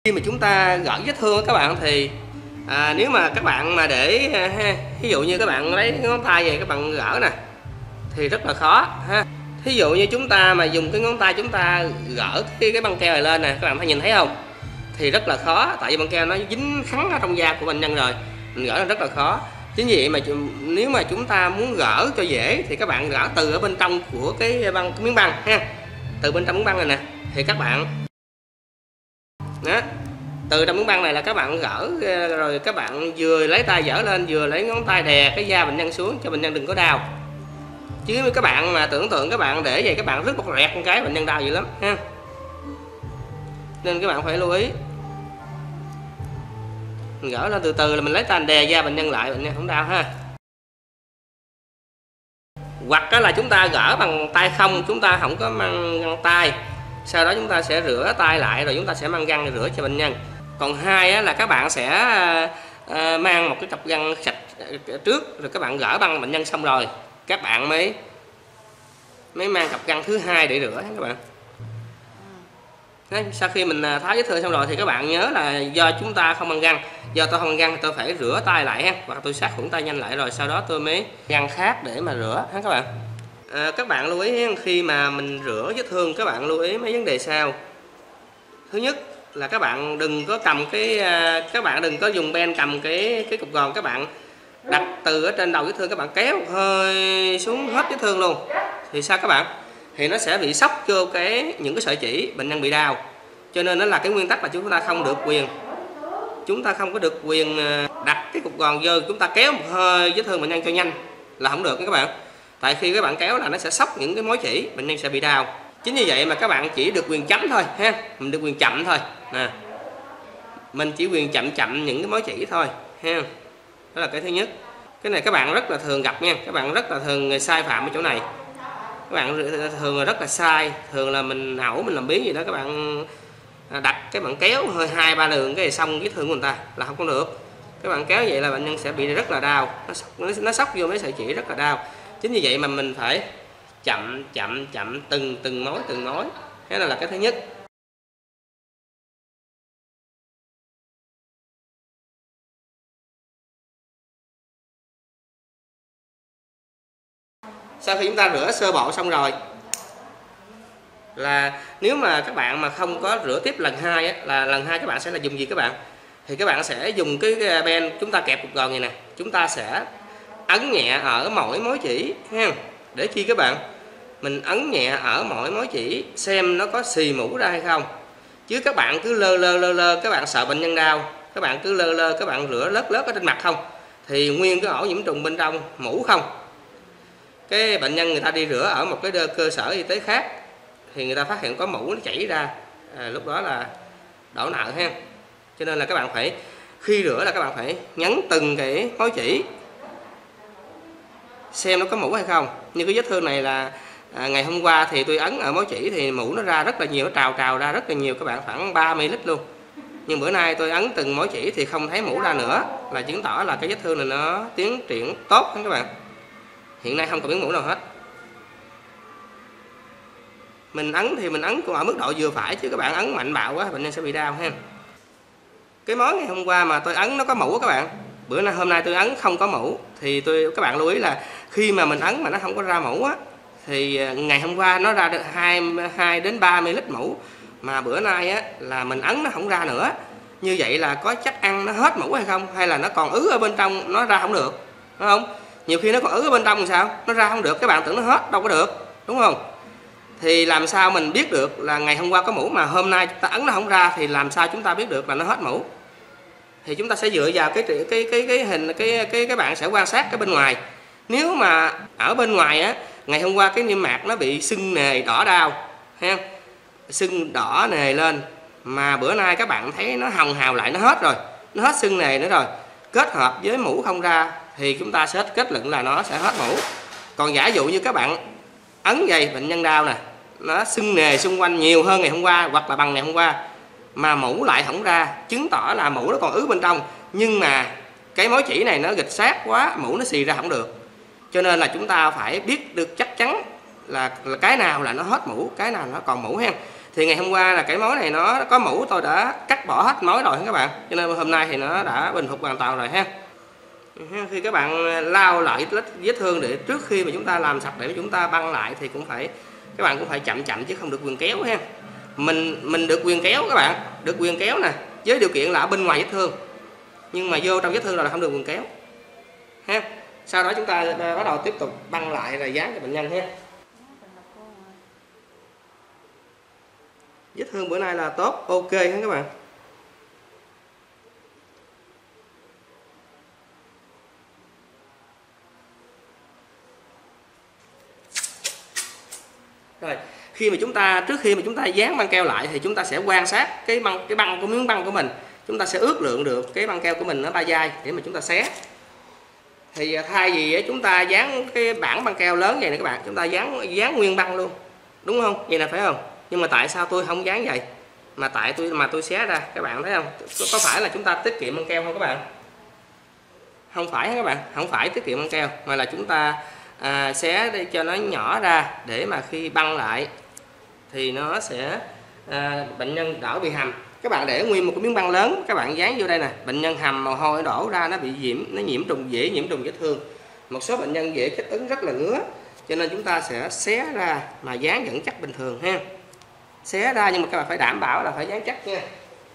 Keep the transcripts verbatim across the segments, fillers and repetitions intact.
Khi mà chúng ta gỡ vết thương các bạn thì à, nếu mà các bạn mà để ha, ví dụ như các bạn lấy ngón tay về các bạn gỡ nè thì rất là khó ha. Thí dụ như chúng ta mà dùng cái ngón tay chúng ta gỡ cái, cái băng keo này lên nè, các bạn thấy nhìn thấy không, thì rất là khó, tại vì băng keo nó dính khắn ở trong da của bệnh nhân rồi, mình gỡ là rất là khó. Chính vì vậy mà nếu mà chúng ta muốn gỡ cho dễ thì các bạn gỡ từ ở bên trong của cái băng cái miếng băng ha, từ bên trong miếng băng này nè, thì các bạn đó, từ trong miếng băng này là các bạn gỡ rồi các bạn vừa lấy tay dỡ lên vừa lấy ngón tay đè cái da bệnh nhân xuống cho bệnh nhân đừng có đau. Chứ các bạn mà tưởng tượng các bạn để vậy các bạn rứt một rẹt một cái bệnh nhân đau dữ lắm ha, nên các bạn phải lưu ý. Mình gỡ lên từ từ là mình lấy tay đè da bệnh nhân lại, bệnh nhân không đau ha. Hoặc đó là chúng ta gỡ bằng tay không, chúng ta không có mang găng tay, sau đó chúng ta sẽ rửa tay lại rồi chúng ta sẽ mang găng để rửa cho bệnh nhân. Còn hai á, là các bạn sẽ à, mang một cái cặp găng sạch trước rồi các bạn gỡ băng bệnh nhân xong rồi các bạn mới mới mang cặp găng thứ hai để rửa các bạn. Đấy, sau khi mình tháo vết thương xong rồi thì các bạn nhớ là do chúng ta không mang găng, do tôi không mang găng thì tôi phải rửa tay lại ha, hoặc tôi sát khuẩn tay nhanh lại rồi sau đó tôi mới găng khác để mà rửa ha các bạn. À, các bạn lưu ý khi mà mình rửa vết thương các bạn lưu ý mấy vấn đề sau. Thứ nhất là các bạn đừng có cầm cái các bạn đừng có dùng ben cầm cái cái cục gòn, các bạn đặt từ ở trên đầu vết thương các bạn kéo hơi xuống hết vết thương luôn. Thì sao các bạn? Thì nó sẽ bị sốc vô cái những cái sợi chỉ, bệnh nhân bị đau. Cho nên nó là cái nguyên tắc là chúng ta không được quyền chúng ta không có được quyền đặt cái cục gòn vô, chúng ta kéo một hơi vết thương bệnh nhân cho nhanh là không được các bạn. Tại khi các bạn kéo là nó sẽ sốc những cái mối chỉ, bệnh nhân sẽ bị đau. Chính như vậy mà các bạn chỉ được quyền chấm thôi ha, mình được quyền chậm thôi nè, mình chỉ quyền chậm chậm những cái mối chỉ thôi ha. Đó là cái thứ nhất. Cái này các bạn rất là thường gặp nha, các bạn rất là thường sai phạm ở chỗ này. Các bạn thường là rất là sai, thường là mình hẩu mình làm biến gì đó, các bạn đặt cái bạn kéo hơi hai ba đường cái xong vết thương của người ta là không có được. Các bạn kéo vậy là bệnh nhân sẽ bị rất là đau, nó sốc, nó sốc vô mấy sợi chỉ rất là đau. Chính vì vậy mà mình phải chậm chậm chậm từng từng mối từng mối. Thế là, là cái thứ nhất. Sau khi chúng ta rửa sơ bộ xong rồi là nếu mà các bạn mà không có rửa tiếp lần hai á, là lần hai các bạn sẽ là dùng gì các bạn? Thì các bạn sẽ dùng cái ben chúng ta kẹp cục gòn này nè, chúng ta sẽ ấn nhẹ ở mỗi mối chỉ ha. Để chi các bạn? Mình ấn nhẹ ở mỗi mối chỉ xem nó có xì mũ ra hay không. Chứ các bạn cứ lơ lơ lơ lơ, các bạn sợ bệnh nhân đau, các bạn cứ lơ lơ các bạn rửa lớp lớp ở trên mặt không thì nguyên cái ổ nhiễm trùng bên trong mũ không. Cái bệnh nhân người ta đi rửa ở một cái cơ sở y tế khác thì người ta phát hiện có mũ nó chảy ra, à, lúc đó là đổ nợ ha. Cho nên là các bạn phải khi rửa là các bạn phải nhấn từng cái mối chỉ xem nó có mũ hay không. Như cái vết thương này là à, ngày hôm qua thì tôi ấn ở mối chỉ thì mũ nó ra rất là nhiều, nó trào trào ra rất là nhiều các bạn, khoảng ba mươi lít luôn. Nhưng bữa nay tôi ấn từng mối chỉ thì không thấy mũ ra nữa, là chứng tỏ là cái vết thương này nó tiến triển tốt các bạn. Hiện nay không còn miếng mũ nào hết. Mình ấn thì mình ấn cũng ở mức độ vừa phải, chứ các bạn ấn mạnh bạo quá bệnh nhân sẽ bị đau ha. Cái mối ngày hôm qua mà tôi ấn nó có mũ các bạn, bữa nay hôm nay tôi ấn không có mũ thì tôi các bạn lưu ý là khi mà mình ấn mà nó không có ra mũ á thì ngày hôm qua nó ra được hai đến ba mươi lít mũ, mà bữa nay á là mình ấn nó không ra nữa. Như vậy là có chắc ăn nó hết mũ hay không, hay là nó còn ứ ở bên trong nó ra không được, đúng không? Nhiều khi nó còn ứ ở bên trong làm sao nó ra không được, các bạn tưởng nó hết đâu có được, đúng không? Thì làm sao mình biết được là ngày hôm qua có mũ mà hôm nay chúng ta ấn nó không ra, thì làm sao chúng ta biết được là nó hết mũ? Thì chúng ta sẽ dựa vào cái cái cái cái hình cái cái các bạn sẽ quan sát cái bên ngoài. Nếu mà ở bên ngoài á ngày hôm qua cái niêm mạc nó bị sưng nề đỏ đau ha, sưng đỏ nề lên, mà bữa nay các bạn thấy nó hồng hào lại, nó hết rồi, nó hết sưng nề nữa rồi, kết hợp với mũ không ra thì chúng ta sẽ kết luận là nó sẽ hết mũ. Còn giả dụ như các bạn ấn vậy bệnh nhân đau nè, nó sưng nề xung quanh nhiều hơn ngày hôm qua hoặc là bằng ngày hôm qua mà mũ lại không ra, chứng tỏ là mũ nó còn ứ bên trong, nhưng mà cái mối chỉ này nó nghịch sát quá, mũ nó xì ra không được. Cho nên là chúng ta phải biết được chắc chắn là, là cái nào là nó hết mũ, cái nào nó còn mũ ha. Thì ngày hôm qua là cái mối này nó có mũ, tôi đã cắt bỏ hết mối rồi các bạn, cho nên hôm nay thì nó đã bình phục hoàn toàn rồi ha. Khi các bạn lau lại vết thương để trước khi mà chúng ta làm sạch để chúng ta băng lại thì cũng phải các bạn cũng phải chậm chậm chứ không được quyền kéo ha. Mình mình được quyền kéo các bạn, được quyền kéo nè, với điều kiện là ở bên ngoài vết thương. Nhưng mà vô trong vết thương là không được quyền kéo. Ha. Sau đó chúng ta bắt đầu tiếp tục băng lại rồi dán cho bệnh nhân ha. Vết thương bữa nay là tốt, ok ha các bạn. Rồi, khi mà chúng ta trước khi mà chúng ta dán băng keo lại thì chúng ta sẽ quan sát cái băng cái băng của miếng băng của mình, chúng ta sẽ ước lượng được cái băng keo của mình nó bao dai để mà chúng ta xé. Thì thay vì chúng ta dán cái bảng băng keo lớn vậy nè các bạn, chúng ta dán dán nguyên băng luôn, đúng không? Vậy là phải không? Nhưng mà tại sao tôi không dán vậy? Mà tại tôi mà tôi xé ra, các bạn thấy không? Có phải là chúng ta tiết kiệm băng keo không các bạn? Không phải các bạn, không phải tiết kiệm băng keo, mà là chúng ta à, xé để cho nó nhỏ ra để mà khi băng lại thì nó sẽ à, bệnh nhân đỡ bị hầm. Các bạn để nguyên một cái miếng băng lớn, các bạn dán vô đây nè, bệnh nhân hầm mồ hôi đổ ra, nó bị nhiễm, nó nhiễm trùng, dễ nhiễm trùng vết thương. Một số bệnh nhân dễ kích ứng rất là ngứa, cho nên chúng ta sẽ xé ra mà dán vẫn chắc bình thường ha. Xé ra nhưng mà các bạn phải đảm bảo là phải dán chắc nha.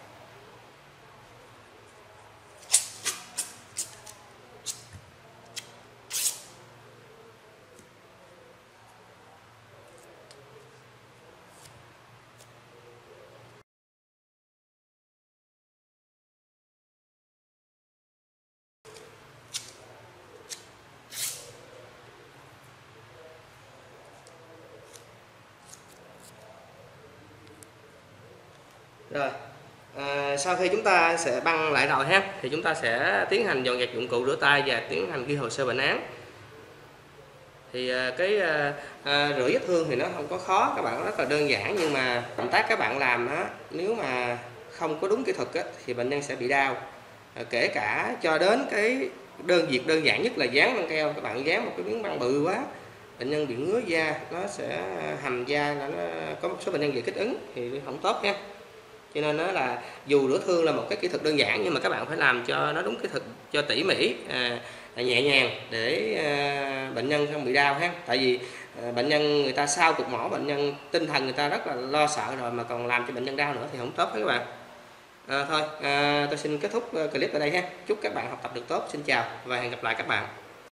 Rồi, à, sau khi chúng ta sẽ băng lại rồi ha, thì chúng ta sẽ tiến hành dọn dẹp dụng cụ rửa tay và tiến hành ghi hồ sơ bệnh án. Thì à, cái à, à, rửa vết thương thì nó không có khó, các bạn rất là đơn giản, nhưng mà động tác các bạn làm á, nếu mà không có đúng kỹ thuật á, thì bệnh nhân sẽ bị đau. À, kể cả cho đến cái đơn việc đơn giản nhất là dán băng keo, các bạn dán một cái miếng băng bự quá, bệnh nhân bị ngứa da, nó sẽ hầm da, nó có một số bệnh nhân bị kích ứng thì không tốt nha. Cho nên nó là dù rửa thương là một cái kỹ thuật đơn giản, nhưng mà các bạn phải làm cho nó đúng kỹ thuật, cho tỉ mỉ, à, nhẹ nhàng để à, bệnh nhân không bị đau ha. Tại vì à, bệnh nhân người ta sau cuộc mổ, bệnh nhân tinh thần người ta rất là lo sợ rồi mà còn làm cho bệnh nhân đau nữa thì không tốt hết các bạn. À, thôi à, tôi xin kết thúc clip ở đây ha. Chúc các bạn học tập được tốt. Xin chào và hẹn gặp lại các bạn.